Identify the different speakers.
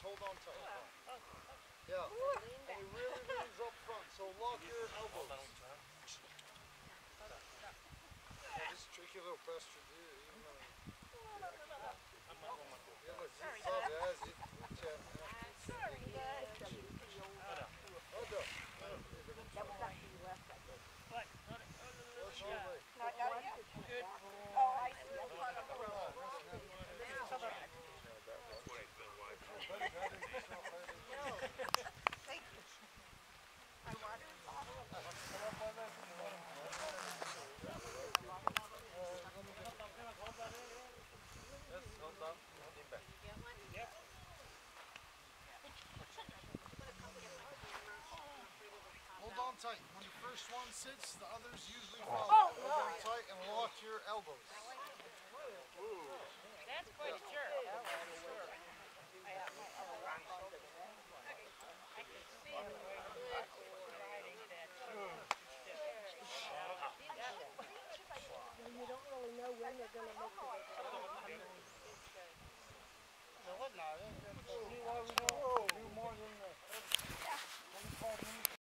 Speaker 1: hold on tight. Yeah, and he really leans up front, so lock your elbows. Yeah, just tricky little bastard, dude.
Speaker 2: Good. Oh, I see. Thank you. My water bottle.
Speaker 1: Hold on tight. When the first one sits, the others usually follow. Hold on tight and lock your elbows.
Speaker 2: That's quite a jerk.